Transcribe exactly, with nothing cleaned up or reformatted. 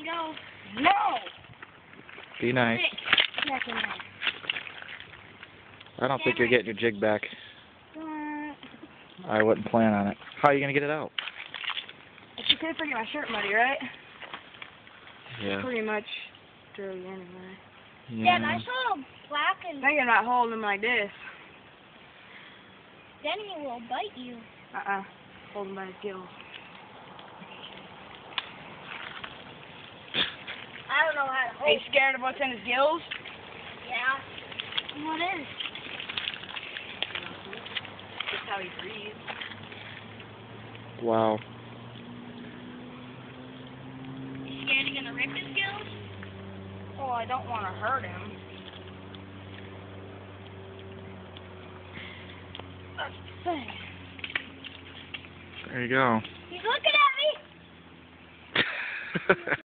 go. No! Be nice. Second one. I don't think you're getting your jig back. Uh, I wouldn't plan on it. How are you going to get it out? It's okay if I get my shirt muddy, right? Yeah. Pretty much dirty anyway. yeah, Yeah. I saw black and Thinking about holding him like this. then he will bite you. Uh-uh. Hold him by his gills. I don't know how to Are hold you scared of what's in his gills? Yeah. What is? That's how he breathes. Wow. You scared he's gonna rip his gills? Well, I don't want to hurt him. There you go. He's looking at me!